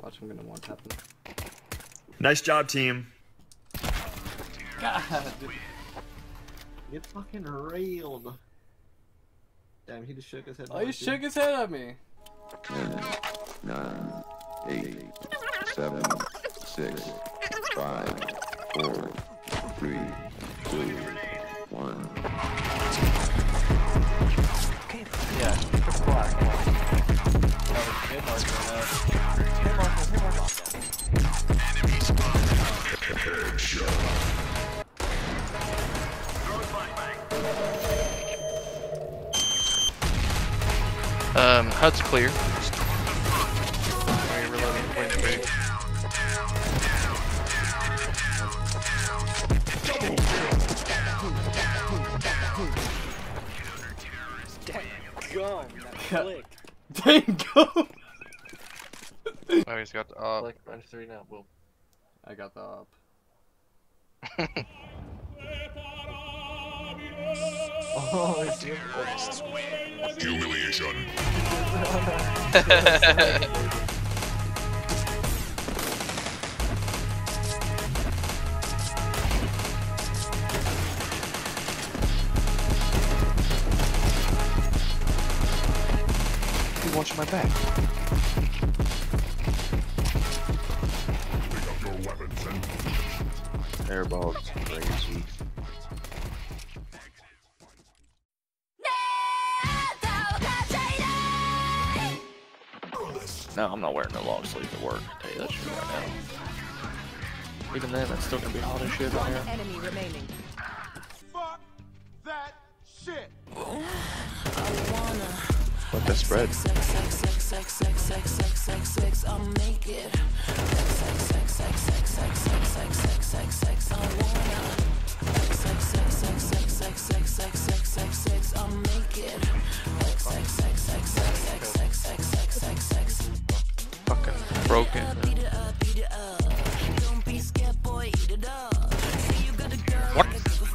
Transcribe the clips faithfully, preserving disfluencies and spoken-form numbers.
Watch, I'm gonna one tap him. Nice job, team. God, dude. Get fucking railed. Damn, he just shook his head. Oh, he shook his head at me. ten, nine, eight, seven, six, five, four, three, two, one. Yeah, triple black. Oh, hit marker now. Hit marker, hit marker. Enemy spotted. Headshot. Um, hut's clear. Gum, that click. Dang gum. Oh, he's got the up. Like minus three now, Will. I got the up. Oh, it's Terrorists win. Humiliation. He's watching my back. Pick up your weapons and Airball's crazy. No, I'm not wearing no long sleeves at work. I'll tell you that shit right now. Even then, it's still gonna be hot as shit in One here. enemy remaining. Fuck that shit. Let that spread. Fucking broken. What?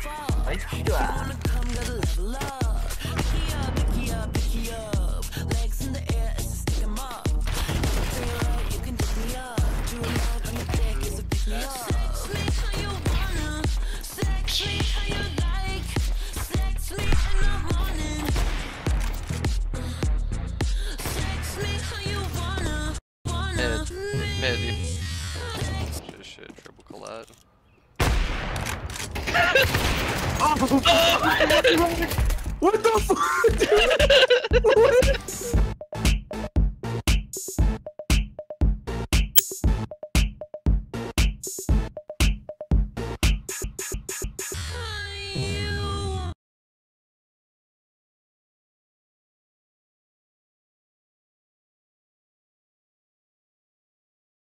Mid. Mid. Shit, shit, triple collide. What the fuck?